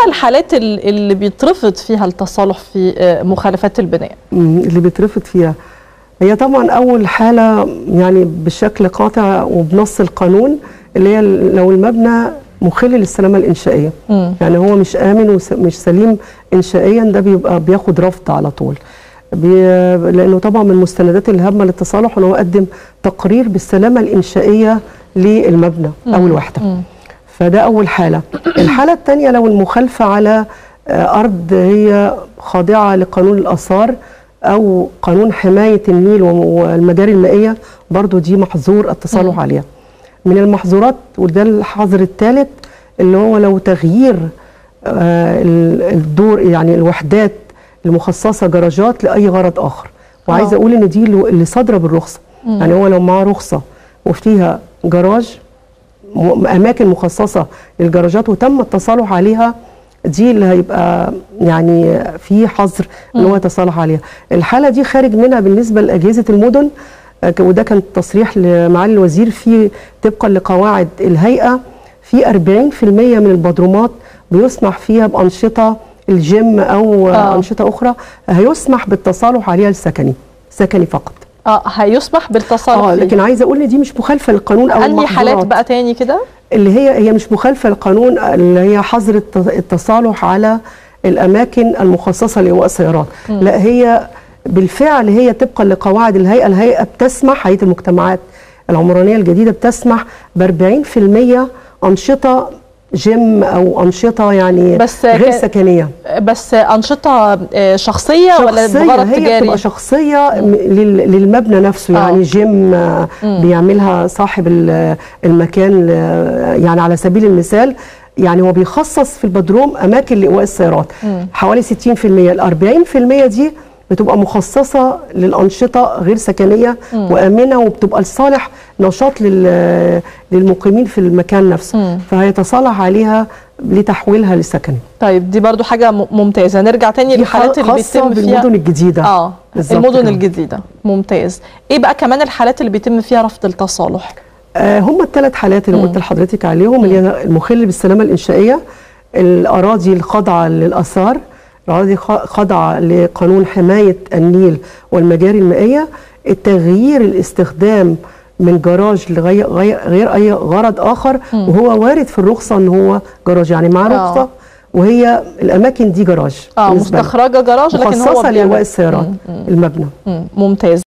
الحالات اللي بيترفض فيها التصالح في مخالفات البناء؟ اللي بيترفض فيها هي طبعا اول حاله يعني بشكل قاطع وبنص القانون، اللي هي لو المبنى مخل للسلامه الانشائيه. يعني هو مش امن ومش سليم انشائيا، ده بيبقى بياخد رفض على طول. لانه طبعا من المستندات الهامه للتصالح انه يقدم تقرير بالسلامه الانشائيه للمبنى او الوحده. فده اول حاله. الحاله الثانيه لو المخالفه على ارض هي خاضعه لقانون الاثار او قانون حمايه النيل والمجاري المائيه، برضو دي محظور التصالح عليها. من المحظورات وده الحظر الثالث اللي هو لو تغيير الدور يعني الوحدات المخصصه جراجات لاي غرض اخر. وعايزه اقول ان دي اللي صادره بالرخصه. يعني هو لو معاه رخصه وفيها جراج اماكن مخصصه للجراجات وتم التصالح عليها، دي اللي هيبقى يعني في حظر ان هو يتصالح عليها. الحاله دي خارج منها بالنسبه لاجهزه المدن، وده كان تصريح لمعالي الوزير في طبقا لقواعد الهيئه، في 40% من البدرومات بيسمح فيها بانشطه الجيم او انشطه اخرى هيسمح بالتصالح عليها سكني فقط. هيسمح بالتصالح لكن عايزه اقول ان دي مش مخالفه للقانون او انهي حالات بقى تاني كده اللي هي مش مخالفه للقانون، اللي هي حظر التصالح على الاماكن المخصصه لايواء السيارات. لا، هي بالفعل هي طبقا لقواعد الهيئه بتسمح، هيئه المجتمعات العمرانيه الجديده بتسمح ب 40% انشطه جيم او انشطه يعني غير سكنيه. بس انشطه شخصيه ولا بغرض تجاري؟ هي بتبقى شخصيه للمبنى نفسه. يعني جيم بيعملها صاحب المكان، يعني على سبيل المثال يعني هو بيخصص في البدروم اماكن لايواء السيارات حوالي 60%. ال 40% دي بتبقى مخصصه للانشطه غير سكنيه وامنه، وبتبقى لصالح نشاط للمقيمين في المكان نفسه، فهيتصالح عليها لتحويلها لسكني. طيب دي برضو حاجه ممتازه. نرجع تاني للحالات اللي بيتم فيها المدن الجديده. المدن الجديده ممتاز. ايه بقى كمان الحالات اللي بيتم فيها رفض التصالح؟ هم الثلاث حالات اللي قلت لحضرتك عليهم، اللي هي المخل بالسلامه الانشائيه، الاراضي الخاضعه للاثار، الأراضي خاضعة لقانون حماية النيل والمجاري المائية، التغيير الاستخدام من جراج لغير أي غرض آخر وهو وارد في الرخصة أن هو جراج، يعني معاه رخصة وهي الأماكن دي جراج مستخرجة جراج لكن هو مخصصة لإيواء السيارات المبنى. ممتاز.